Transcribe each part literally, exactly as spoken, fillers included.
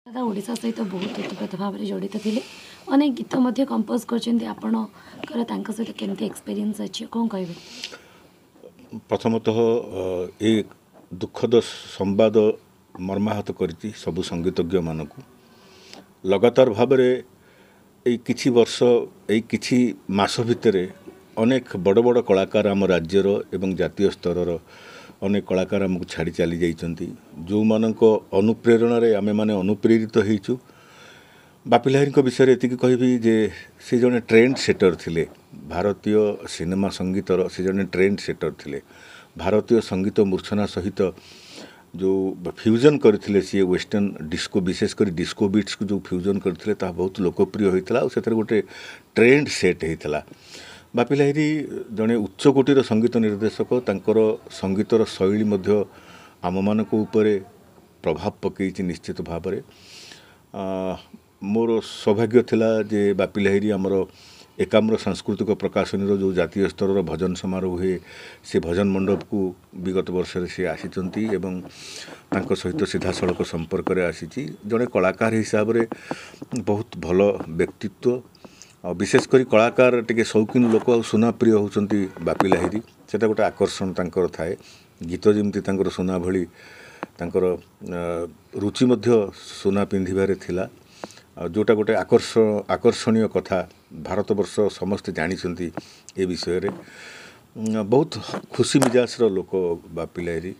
दादा ओडिशा सहित बहुत ओतप्रोत भाव में जड़ित थे अनेक गीत मध्य कंपोज कर सहित केमती एक्सपीरियंस अच्छी कौन कहे प्रथमतः ये दुखद संवाद मर्माहत करिछि सबु संगीतज्ञ मानकु लगातार भाव में किछि वर्ष यही किछि मास भितर अनेक बड़ बड़ कलाकार आम राज्यर एवं जातीय स्तर अनेक कलाकार आमको छाड़ी चली जाइछन्ति जो मानक अनुप्रेरणारे आमे माने अनुप्रेरित होइछु। बापी लाहिरी विषय एति कहबी जे से जने ट्रेंड सेटर थिले भारतीय सिनेमा संगीतर से जने ट्रेंड सेटर थिले भारतीय संगीत मूर्छना सहित जो फ्यूजन करथिले सी वेस्टर्न डिस्को विशेषकर डिस्को बीट्स को जो फ्यूजन करथिले ता बहुत लोकप्रिय होइतला और सेतर गोटे ट्रेंड सेट होइतला। बापी लाहिरी जड़े उच्चकोटीर संगीत निर्देशक तांकर संगीतर शैली मध्य आम मानक उपरे प्रभाव पकईछि निश्चित भाव में। मोर सौभाग्य थिला जे बापी लाहिरी आमर एकाम्र सांस्कृतिक प्रकाशनी जो जातीय स्तर भजन समारोह हुए से भजन मंडप को विगत वर्ष से आसीचंती एवं तांको सहित सीधा सड़क संपर्क में आसी जड़े कलाकार हिसाब से बहुत भल व्यक्तित्व और विशेषकर कलाकार टिके शौकीन लोक और सुना प्रिय होती बापी लाहिरी सेटा गोटे आकर्षण तांकर थाए गीत जमती तांकर सुना भली तांकर रुचि मध्य सुना पिंधिबारे थिला जोटा गोटे आकर्षण आकर्षणीय कथा भारत वर्ष समस्ते जानी ए विषय रे बहुत खुशी मिजाजर लोक बापी लाहिरी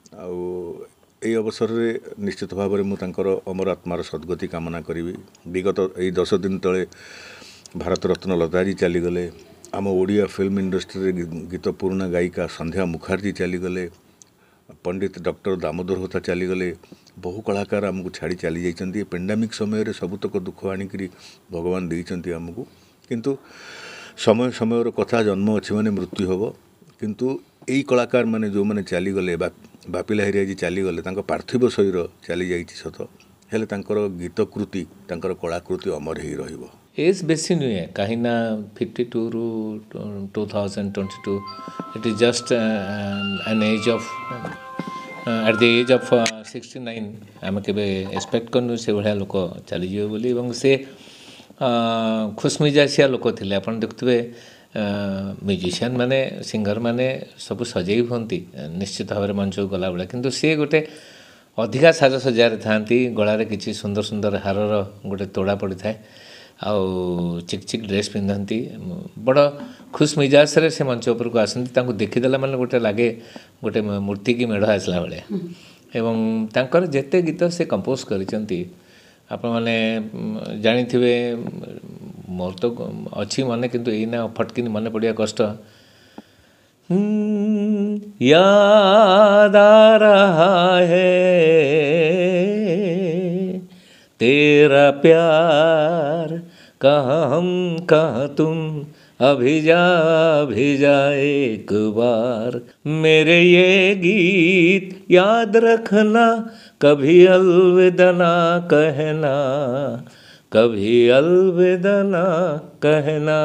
आई अवसर रे निश्चित भाव में मुझे अमर आत्मार सद्गति कामना करी। विगत यही दस दिन तले भारत रत्न लताजी चलीगले आम ओडिया फिल्म इंडस्ट्री गीत पुराणा गायिका संध्या मुखर्जी चलीगले पंडित डॉक्टर दामोदर होता चलीगले बहु कलाकार आमको छाड़ी चली जाइए पेंडेमिक समय रे सबुतक दुख आणिकी भगवान देइचंती आमको किंतु समय समय कथा जन्म अच्छे माने मृत्यु हम किंतु यही कलाकार माने जो माने चलीगले बापी लाहिरी आज चलीगले तांको पार्थिव शरीर चली जाइए सत हेले तांकर गीत कृति तांकर कलाकृति अमर ही रहिबो। एज बेसी नुहे कहीं फिफ्टी टू रु two thousand twenty two it is just an age of at the age of sixty nine आम के एक्सपेक्ट करनु से भाया लोक चलीजे बोली से खुशमिजासिया लोक थे आप देखुए म्यूजिशियन माने सिंगर माने सब सजे हमें निश्चित भाव में मंच गला बेला किंतु सी गोटे अधिका साजसजार था गलार किसी सुंदर सुंदर हारर गोटे तोड़ा पड़ी थाए आउ चिक चिक ड्रेस पिंधती बड़ खुश मिजाज से मंच उपर को आसती देखीदेला माने गोटे लगे गोटे मूर्ति की मेढ़ आसला बेले एवं तांकर जेते गीत से कंपोज करिसेंती आपण माने जानी थिबे मोर तो अच्छी माने किंतु एना फटकिन मन पड़िया कष्ट याद आ रहा है तेरा प्यार कहाँ हम कहाँ तुम अभी जा अभी जा एक बार मेरे ये गीत याद रखना कभी अलविदा ना कहना कभी अलविदा ना कहना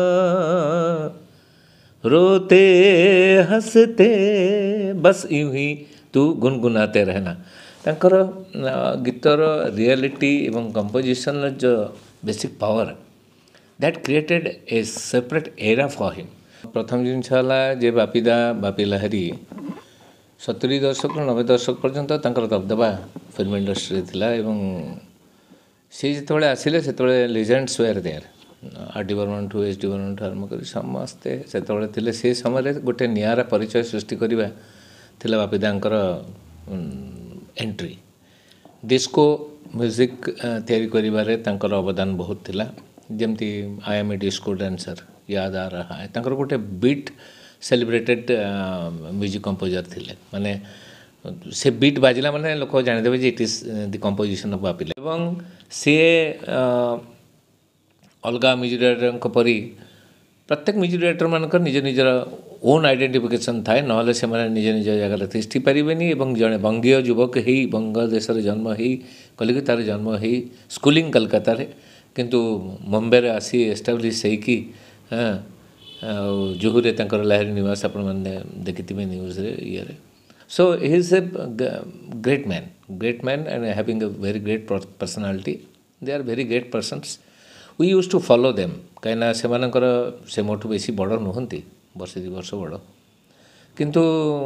रोते हंसते बस यूं ही तू गुनगुनाते रहना। तांकर गीतर रियलिटी एवं कंपोजिशन जो basic power that created a separate era for him. प्रथम जिनस जे बापीदा बापी लाहिरी सतुरी दशक नबे दशक पर्यंत तांकर दबदबा फिल्म इंडस्ट्री थिला एवं से जिते आसिले से legends were there R D Burman to H D Burman ठू आरम्भ कर समस्ते से से समय गोटे नियारा परिचय सृष्टि करवा थिला बापीदांकर एंट्री डिस्को म्यूजिक तैयारी करिबारे तांकर अवदान बहुत थिला जमती I am a disco dancer याद आ रहा है तांकर गोटे बीट सेलिब्रेटेड म्यूजिक कंपोजर थिले माने से बीट बाजिला माने लोक जानिदेबे जे it is the composition of Bappi एवं से अलगा म्यूजिक डायरेक्टर परी प्रत्येक म्यूजिक डायरेक्टर मानक निज निजर ओन आइडेंटिफिकेशन थाए ना से निज निज जगह तिष्ठि पारे जड़े बंगीय युवक ही बंग देश जन्म हो कलिकतार जन्म हो स्कूलिंग कलकत्ता किंतु मुंबई रे आसी एस्टाब्लीश होगी हाँ जुहुरे तांकर लाहिरी निवास आपण मैंने देखी न्यूज रे ये so he is a great man great men and having a very great per- personality. They are very great persons. We used to follow them କାହିଁକିନା ସେମାନଙ୍କର ସେ ମୋଠୁ ବେଶୀ ବଡ଼ ନୁହନ୍ତି, ବର୍ଷେ ଦୁଇ ବର୍ଷ ବଡ଼, କିନ୍ତୁ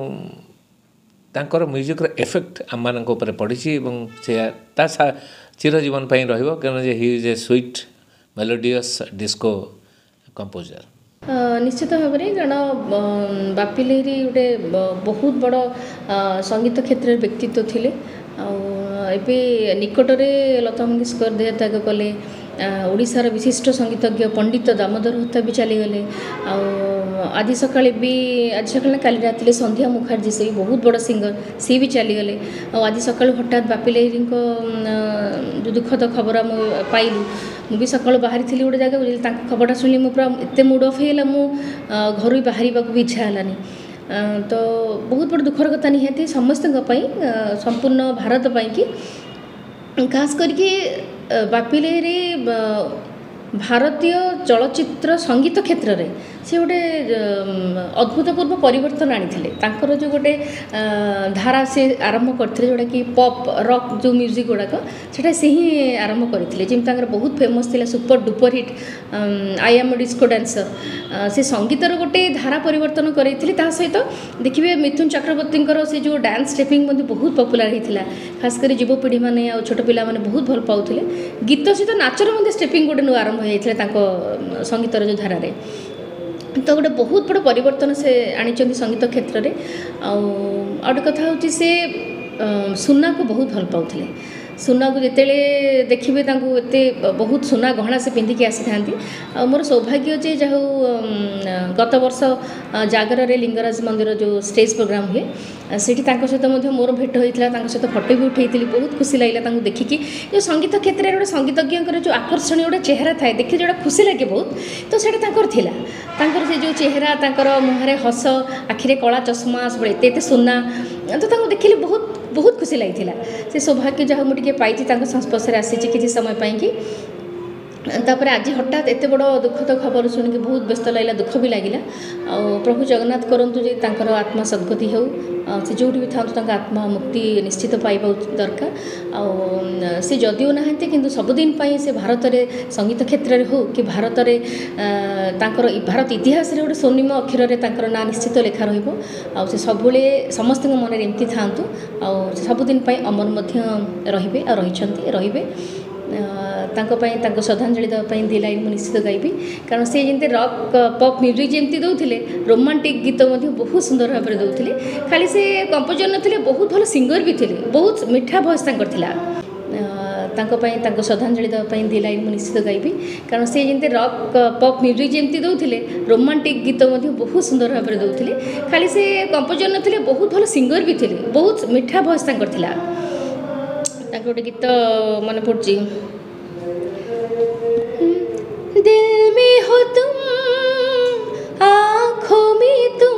ତାଙ୍କର ମ୍ୟୁଜିକ୍ର ଏଫେକ୍ଟ ଆମମାନଙ୍କ ଉପରେ ପଡ଼ିଛି ଏବଂ ସେ ତା ଚିରଜୀବନ ପାଇଁ ରହିବ କାରଣ ଯେ he is a sweet melodious disco composer. ନିଶ୍ଚିତ ଭାବରେ କାରଣ ବାପି ଲାହିରୀ ଗୋଟେ ବହୁତ ବଡ଼ ସଙ୍ଗୀତ କ୍ଷେତ୍ରରେ ବ୍ୟକ୍ତିତ୍ୱ ଥିଲେ। ଆଉ ଏବେ ନିକଟରେ ଲତା ମଙ୍ଗେଶକର ଦେହତ୍ୟାଗ କଲେ। ଓଡ଼ିଶାର ବିଶିଷ୍ଟ ସଙ୍ଗୀତଜ୍ଞ ପଣ୍ଡିତ ଦାମୋଦର ହୋତା ବି ଚାଲିଗଲେ। ଆଉ ଆଜି ସକାଳେ ବି ଆଜି ସକାଳେ କାଲି ରାତିରେ ସନ୍ଧ୍ୟା ମୁଖାର୍ଜୀ ସେ ବହୁତ ବଡ଼ ସିଙ୍ଗର, ସିଏ ବି ଚାଲିଗଲେ। ଆଉ ଆଜି ସକାଳୁ ହଠାତ୍ ବାପି ଲାହିରୀଙ୍କ ଯେଉଁ ଦୁଃଖଦ ଖବର ଆମେ ପାଇଲୁ, ମୁଁ ବି ସକାଳୁ ବାହାରିଥିଲି ଗୋଟେ ଜାଗାକୁ, ତାଙ୍କ ଖବରଟା ଶୁଣିଲି ମୁଁ ପୁରା ଏତେ ମୁଡ୍ ଅଫ୍ ହେଇଗଲା, ମୁଁ ଘରୁ ବାହାରିବାକୁ ବି ଇଚ୍ଛା ହେଲାନି। ତ ବହୁତ ବଡ଼ ଦୁଃଖର କଥା ନିହାତି ସମସ୍ତଙ୍କ ପାଇଁ, ସମ୍ପୂର୍ଣ୍ଣ ଭାରତ ପାଇଁକି। ଖାସ କରିକି ବାପି ଲାହିରୀ ଭାରତୀୟ ଚଳଚ୍ଚିତ୍ର ସଙ୍ଗୀତ କ୍ଷେତ୍ରରେ ସେ ଗୋଟେ ଅଦ୍ଭୁତପୂର୍ବ ପରିବର୍ତ୍ତନ ଆଣିଥିଲେ। ତାଙ୍କର ଯେଉଁ ଗୋଟେ ଧାରା ସେ ଆରମ୍ଭ କରିଥିଲେ ଯେଉଁଟାକି ପପ୍ ରକ୍ ଯେଉଁ ମ୍ୟୁଜିକ୍ ଗୁଡ଼ାକ, ସେଇଟା ସେ ହିଁ ଆରମ୍ଭ କରିଥିଲେ। ଯେମିତି ତାଙ୍କର ବହୁତ ଫେମସ୍ ଥିଲା super duper hit I am disco dancer. ସେ ସଙ୍ଗୀତର ଗୋଟେ ଧାରା ପରିବର୍ତ୍ତନ କରାଇଥିଲେ। ତା ସହିତ ଦେଖିବେ ମିଥୁନ ଚକ୍ରବର୍ତ୍ତୀଙ୍କର ସେ ଯେଉଁ ଡ୍ୟାନ୍ସ ଷ୍ଟେପିଂ ମଧ୍ୟ ବହୁତ ପପୁଲାର ହେଇଥିଲା। ଖାସ କରି ଯୁବପିଢ଼ିମାନେ ଆଉ ଛୋଟ ପିଲାମାନେ ବହୁତ ଭଲ ପାଉଥିଲେ। ଗୀତ ସହିତ ନାଚର ମଧ୍ୟ ଷ୍ଟେପିଂ ଗୋଟେ ନୂଆ ଆରମ୍ଭ ହୋଇଯାଇଥିଲା ତାଙ୍କ ସଙ୍ଗୀତର ଯେଉଁ ଧାରାରେ। ତ ଗୋଟେ ବହୁତ ବଡ଼ ପରିବର୍ତ୍ତନ ସେ ଆଣିଛନ୍ତି ସଙ୍ଗୀତ କ୍ଷେତ୍ରରେ। ଆଉ ଆଉ ଗୋଟେ କଥା ହେଉଛି ସେ ସୁନାକୁ ବହୁତ ଭଲ ପାଉଥିଲେ। ସୁନାକୁ ଯେତେବେଳେ ଦେଖିବେ ତାଙ୍କୁ ଏତେ ବହୁତ ସୁନା ଗହଣା ସେ ପିନ୍ଧିକି ଆସିଥାନ୍ତି। ଆଉ ମୋର ସୌଭାଗ୍ୟ ଯେ ଯାହା ହଉ ଗତ ବର୍ଷ ଜାଗରରେ ଲିଙ୍ଗରାଜ ମନ୍ଦିର ଯେଉଁ ଷ୍ଟେଜ୍ ପ୍ରୋଗ୍ରାମ୍ ହୁଏ, ସେଇଠି ତାଙ୍କ ସହିତ ମଧ୍ୟ ମୋର ଭେଟ ହୋଇଥିଲା। ତାଙ୍କ ସହିତ ଫଟୋ ବି ଉଠାଇଥିଲି। ବହୁତ ଖୁସି ଲାଗିଲା ତାଙ୍କୁ ଦେଖିକି। ଯେଉଁ ସଙ୍ଗୀତ କ୍ଷେତ୍ରରେ ଗୋଟେ ସଙ୍ଗୀତଜ୍ଞଙ୍କର ଯେଉଁ ଆକର୍ଷଣୀୟ ଗୋଟେ ଚେହେରା ଥାଏ, ଦେଖି ଯେଉଁଟା ଖୁସି ଲାଗେ ବହୁତ, ତ ସେଇଟା ତାଙ୍କର ଥିଲା। ତାଙ୍କର ସେ ଯେଉଁ ଚେହେରା, ତାଙ୍କର ମୁହଁରେ ହସ, ଆଖିରେ କଳା ଚଷମା, ସବୁବେଳେ ଏତେ ଏତେ ସୁନା, ତ ତାଙ୍କୁ ଦେଖିଲେ ବହୁତ ବହୁତ ଖୁସି ଲାଗିଥିଲା। ସେ ସୌଭାଗ୍ୟ ଯାହା ମୁଁ ଟିକେ ପାଇଛି, ତାଙ୍କ ସଂସ୍ପର୍ଶରେ ଆସିଛି କିଛି ସମୟ ପାଇଁକି। ତାପରେ ଆଜି ହଠାତ୍ ଏତେ ବଡ଼ ଦୁଃଖଦ ଖବର ଶୁଣିକି ବହୁତ ବ୍ୟସ୍ତ ଲାଗିଲା, ଦୁଃଖ ବି ଲାଗିଲା। ଆଉ ପ୍ରଭୁ ଜଗନ୍ନାଥ କରନ୍ତୁ ଯେ ତାଙ୍କର ଆତ୍ମା ସଦ୍ଗତି ହେଉ, ସେ ଯେଉଁଠି ବି ଥାଆନ୍ତୁ ତାଙ୍କ ଆତ୍ମା ମୁକ୍ତି ନିଶ୍ଚିତ ପାଇବା ଦରକାର। ଆଉ ସେ ଯଦିଓ ନାହାନ୍ତି କିନ୍ତୁ ସବୁଦିନ ପାଇଁ ସେ ଭାରତରେ ସଙ୍ଗୀତ କ୍ଷେତ୍ରରେ ହେଉ କି ଭାରତରେ ତାଙ୍କର ଭାରତ ଇତିହାସରେ ଗୋଟେ ସ୍ୱର୍ଣ୍ଣିମ ଅକ୍ଷରରେ ତାଙ୍କର ନାଁ ନିଶ୍ଚିତ ଲେଖା ରହିବ। ଆଉ ସେ ସବୁବେଳେ ସମସ୍ତଙ୍କ ମନରେ ଏମିତି ଥାଆନ୍ତୁ। ଆଉ ସେ ସବୁଦିନ ପାଇଁ ଅମର ମଧ୍ୟ ରହିବେ ଆଉ ରହିଛନ୍ତି ରହିବେ। ତାଙ୍କ ପାଇଁ ତାଙ୍କୁ ଶ୍ରଦ୍ଧାଞ୍ଜଳି ଦେବା ପାଇଁ ଦୁଇ ଲାଇନ୍ ମୁଁ ନିଶ୍ଚିତ ଗାଇବି। କାରଣ ସେ ଯେମିତି ରକ୍ ପପ୍ ମ୍ୟୁଜିକ୍ ଯେମିତି ଦେଉଥିଲେ, ରୋମାଣ୍ଟିକ୍ ଗୀତ ମଧ୍ୟ ବହୁତ ସୁନ୍ଦର ଭାବରେ ଦେଉଥିଲେ। ଖାଲି ସେ କମ୍ପୋଜର ନଥିଲେ, ବହୁତ ଭଲ ସିଙ୍ଗର ବି ଥିଲେ। ବହୁତ ମିଠା ଭଏସ୍ ତାଙ୍କର ଥିଲା। ତାଙ୍କ ପାଇଁ ତାଙ୍କୁ ଶ୍ରଦ୍ଧାଞ୍ଜଳି ଦେବା ପାଇଁ ଦୁଇ ଲାଇନ୍ ମୁଁ ନିଶ୍ଚିତ ଗାଇବି। କାରଣ ସେ ଯେମିତି ରକ୍ ପପ୍ ମ୍ୟୁଜିକ୍ ଯେମିତି ଦେଉଥିଲେ, ରୋମାଣ୍ଟିକ୍ ଗୀତ ମଧ୍ୟ ବହୁତ ସୁନ୍ଦର ଭାବରେ ଦେଉଥିଲେ। ଖାଲି ସେ କମ୍ପୋଜର ନଥିଲେ, ବହୁତ ଭଲ ସିଙ୍ଗର ବି ଥିଲେ। ବହୁତ ମିଠା ଭଏସ୍ ତାଙ୍କର ଥିଲା। ତାଙ୍କ ଗୋଟେ ଗୀତ ମନେ ପଡ଼ୁଛି, दिल में हो तुम आँखों में तुम,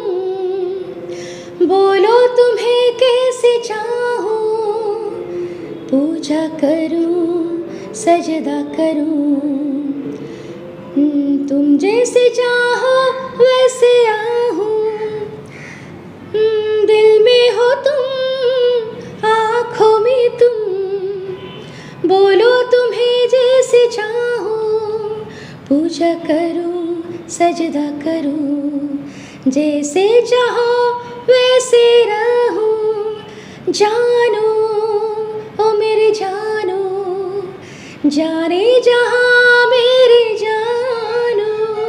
बोलो तुम्हें कैसे चाहूं, पूजा करूं सजदा करूं, तुम जैसे चाहो वैसे आहूं, दिल में हो तुम आँखों में तुम, बोलो तुम्हें जैसे चाहो, पूजा करूं सजदा करूं, जैसे चाहो वैसे रहूं, जानो ओ मेरे जानो, जाने जहाँ मेरे जानो।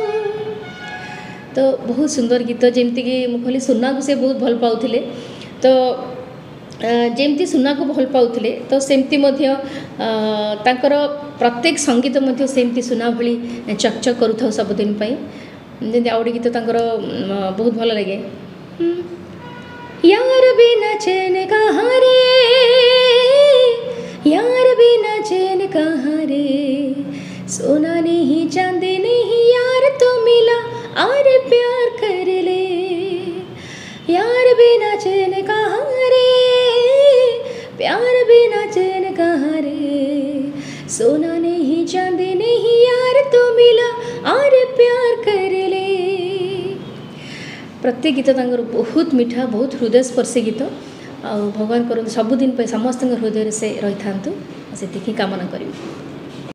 तो बहुत सुंदर गीत। जमती कि मुझे सुना को से बहुत भल पाउथिले, तो जेमती सुना को भल पाउथिले तो सेमती मध्य तांकर प्रत्येक संगीत मध्य सेमती सुना भली चकचक करूथाउ सबदिन पई। जेमती आउडी गीत तांकर बहुत भल लगे, यार बिना चैन कहाँ रे, यार बिना चैन कहाँ रे, सोना नहीं चांदी नहीं यार तो मिला, और प्यार कर ले, यार बिना चैन कहाँ रे, प्यार बिना चैन कहाँ रे, सोना नहीं चांदी नहीं यार तो मिला, और प्यार कर ले। प्रत्येक गीत तांकर बहुत मीठा, बहुत हृदय स्पर्शी गीत। ଆଉ ଭଗବାନ କରନ୍ତୁ ସବୁଦିନ ପାଇଁ ସମସ୍ତଙ୍କ ହୃଦୟରେ ସେ ରହିଥାନ୍ତୁ ସେତିକି କାମନା କରିବି।